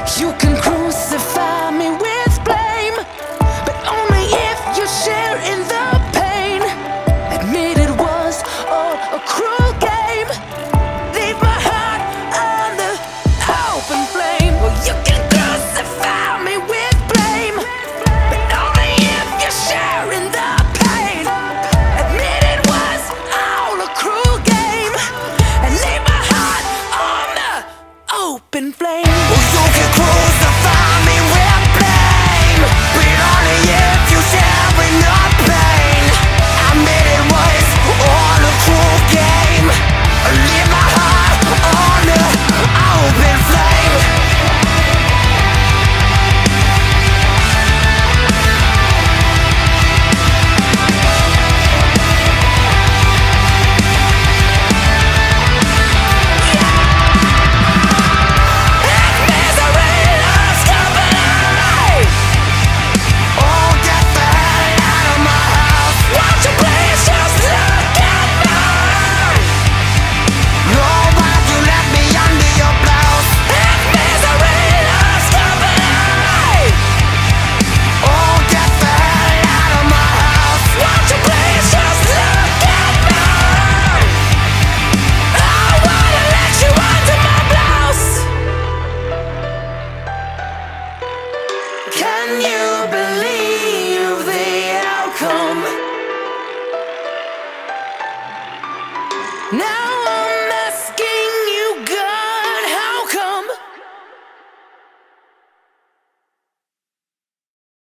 You can crucify me with blame, but only if you share in the pain. Admit it was all a cruel game. Leave my heart on the open flame. Well, you can crucify me with blame, but only if you share in the pain. Admit it was all a cruel game, and leave my heart on the open flame. Well, you can crucify me with blame, but only if you share in the pain. Admit it was all a cruel game. Leave my heart on the open flame. Misery loves company. Oh, get the hell out of my house. Won't you please just look at me? Oh, why'd you let me under your blouse? Misery loves company. Oh, get the hell out of my house. Won't you please just look at me? I wanna let you under my blouse. Can you